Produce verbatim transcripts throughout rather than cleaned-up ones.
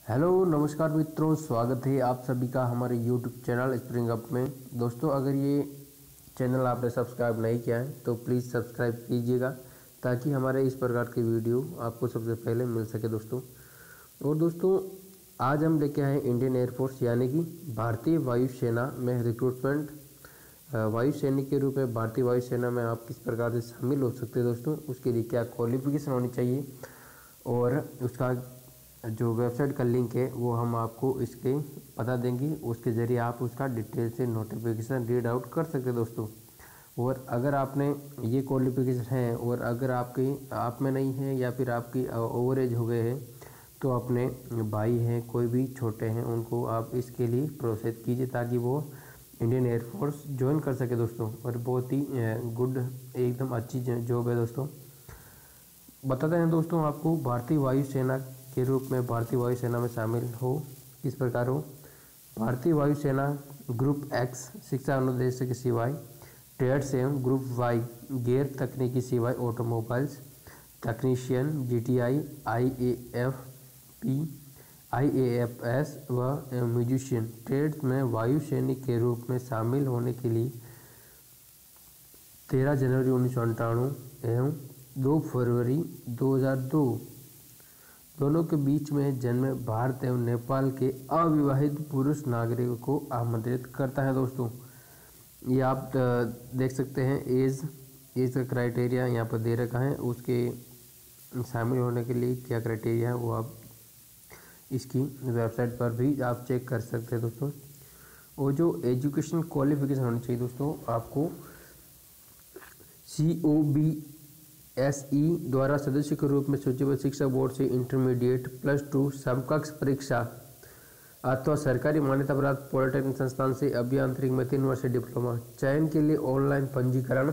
Hello नमस्कार मित्रों, स्वागत है आप सभी का हमारे यूट्यूब चैनल स्प्रिंग अप में। दोस्तों, अगर ये चैनल आपने सब्सक्राइब नहीं किया है तो प्लीज़ सब्सक्राइब कीजिएगा ताकि हमारे इस प्रकार की वीडियो आपको सबसे पहले मिल सके दोस्तों। और दोस्तों, आज हम लेके आए इंडियन एयरफोर्स यानी कि भारतीय वायुसेना में रिक्रूटमेंट। वायुसैनिक के रूप में भारतीय वायुसेना में आप किस प्रकार से शामिल हो सकते हैं दोस्तों, उसके लिए क्या क्वालिफिकेशन होनी चाहिए और उसका जो वेबसाइट का लिंक है वो हम आपको इसके बता देंगे। उसके ज़रिए आप उसका डिटेल से नोटिफिकेशन रीड आउट कर सकते हैं दोस्तों। और अगर आपने ये क्वालिफिकेशन है और अगर आपकी आप में नहीं है या फिर आपकी ओवर एज हो गए हैं तो अपने भाई हैं कोई भी छोटे हैं उनको आप इसके लिए प्रोसेस कीजिए ताकि वो इंडियन एयरफोर्स ज्वाइन कर सके दोस्तों। और बहुत ही गुड एकदम अच्छी जॉब है दोस्तों। बताते हैं दोस्तों आपको भारतीय वायुसेना के रूप में भारतीय वायुसेना में शामिल हो किस प्रकार हो। भारतीय वायुसेना ग्रुप एक्स शिक्षा अनुदेश की सेवाएं, ट्रेड्स एवं ग्रुप वाई गैर तकनीकी सेवाएं, automobiles technician, GTI, IAFP, IAFS व म्यूजिशियन ट्रेड्स में वायु सैनिक के रूप में शामिल होने के लिए तेरह जनवरी उन्नीस सौ अंठानवे एवं दो फरवरी दो हज़ार दो दोनों के बीच में जन्मे भारत एवं नेपाल के अविवाहित पुरुष नागरिकों को आमंत्रित करता है दोस्तों। ये आप देख सकते हैं एज एज का क्राइटेरिया यहाँ पर दे रखा है। उसके शामिल होने के लिए क्या क्राइटेरिया है वो आप इसकी वेबसाइट पर भी आप चेक कर सकते हैं दोस्तों। और जो एजुकेशन क्वालिफिकेशन होनी चाहिए दोस्तों, आपको सी ओ बी एस ई द्वारा सदस्य के रूप में सूचीबद्ध शिक्षा बोर्ड से इंटरमीडिएट प्लस टू समकक्ष परीक्षा अथवा सरकारी मान्यता प्राप्त पॉलिटेक्निक संस्थान से अभियांत्रिक में तीन वर्ष डिप्लोमा। चयन के लिए ऑनलाइन पंजीकरण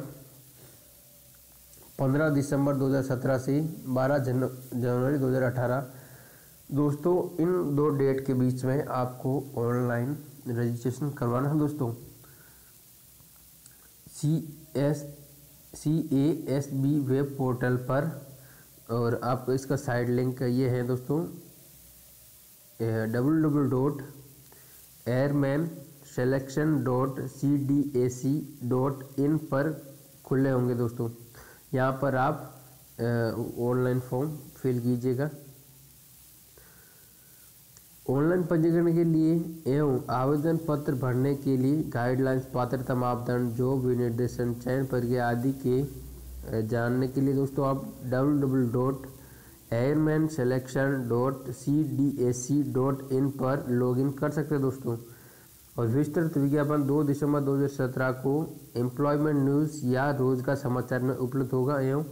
पंद्रह दिसंबर दो हज़ार सत्रह से बारह जनवरी दो हज़ार अठारह। दोस्तों, इन दो डेट के बीच में आपको ऑनलाइन रजिस्ट्रेशन करवाना है दोस्तों। C S C A S B web portal पर, और आप इसका साइड लिंक ये है दोस्तों W W dot airman selection dot C D A C dot in पर खुले होंगे दोस्तों। यहाँ पर आप ऑनलाइन फॉर्म फिल कीजिएगा। ऑनलाइन पंजीकरण के लिए एवं आवेदन पत्र भरने के लिए गाइडलाइंस, पात्रता मापदंड, जॉब विनिर्देशन, चयन प्रक्रिया आदि के जानने के लिए दोस्तों आप W W W dot airman selection dot C D A C dot in पर लॉगिन कर सकते हैं दोस्तों। और विस्तृत विज्ञापन दो दिसंबर दो हज़ार सत्रह को एम्प्लॉयमेंट न्यूज़ या रोजगार समाचार में उपलब्ध होगा एवं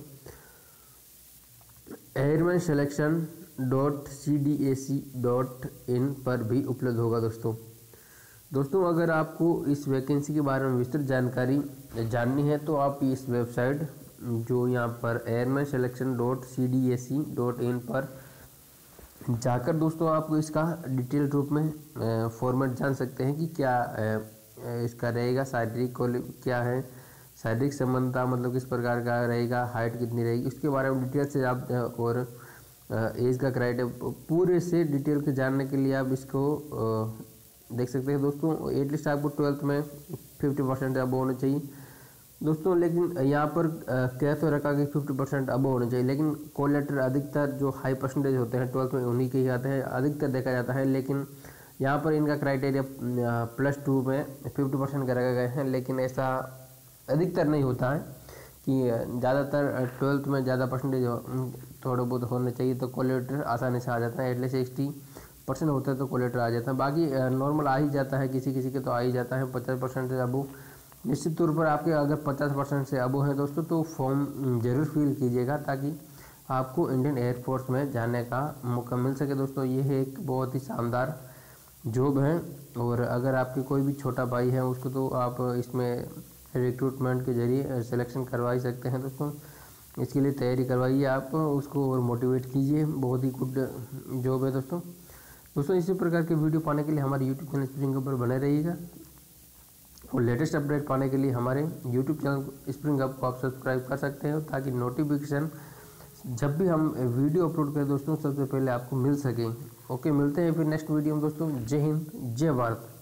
airman selection dot C D A C dot in पर भी उपलब्ध होगा दोस्तों। दोस्तों, अगर आपको इस वैकेंसी के बारे में विस्तृत जानकारी जाननी है तो आप इस वेबसाइट जो यहाँ पर airman selection dot C D A C dot in पर जाकर दोस्तों आपको इसका डिटेल रूप में फॉर्मेट जान सकते हैं कि क्या इसका रहेगा, शारीरिक क्या है, शारीरिक संबंधता मतलब किस प्रकार का रहेगा, हाइट कितनी रहेगी, उसके बारे में डिटेल से आप और एज का क्राइटेरिया पूरे से डिटेल के जानने के लिए आप इसको देख सकते हैं दोस्तों। एटलीस्ट आपको ट्वेल्थ में फिफ्टी परसेंट अब होना चाहिए दोस्तों। लेकिन यहाँ पर कह तो रखा कि फिफ्टी परसेंट अब होना चाहिए, लेकिन कॉल लेटर अधिकतर जो हाई परसेंटेज होते हैं ट्वेल्थ में उन्हीं के ही आते हैं, अधिकतर देखा जाता है। लेकिन यहाँ पर इनका क्राइटेरिया प्लस टू में फिफ्टी परसेंट का रखा गया है, लेकिन ऐसा अधिकतर नहीं होता है कि ज़्यादातर ट्वेल्थ में ज़्यादा परसेंटेज थोड़े बहुत होने चाहिए तो कॉल लेटर आसानी से आ जाता है। एटलीस्ट सिक्सटी परसेंट होता है तो कॉल लेटर आ जाता है। बाकी नॉर्मल आ ही जाता है, किसी किसी के तो आ ही जाता है पचास परसेंट से अबो। निश्चित तौर पर आपके अगर पचास परसेंट से अबो है दोस्तों तो फॉर्म ज़रूर फिल कीजिएगा ताकि आपको इंडियन एयरफोर्स में जाने का मौका मिल सके दोस्तों। ये है एक बहुत ही शानदार जॉब है। और अगर आपके कोई भी छोटा भाई है उसको तो आप इसमें रिक्रूटमेंट के जरिए सिलेक्शन करवा ही सकते हैं दोस्तों। इसके लिए तैयारी करवाइए आप उसको और मोटिवेट कीजिए। बहुत ही गुड जॉब है दोस्तों। दोस्तों, इसी प्रकार के वीडियो पाने के लिए हमारे यूट्यूब चैनल स्प्रिंग अप पर बने रहिएगा और लेटेस्ट अपडेट पाने के लिए हमारे यूट्यूब चैनल स्प्रिंग अप को आप सब्सक्राइब कर सकते हैं ताकि नोटिफिकेशन जब भी हम वीडियो अपलोड करें दोस्तों सबसे पहले आपको मिल सके। ओके, मिलते हैं फिर नेक्स्ट वीडियो में दोस्तों। जय हिंद, जय भारत।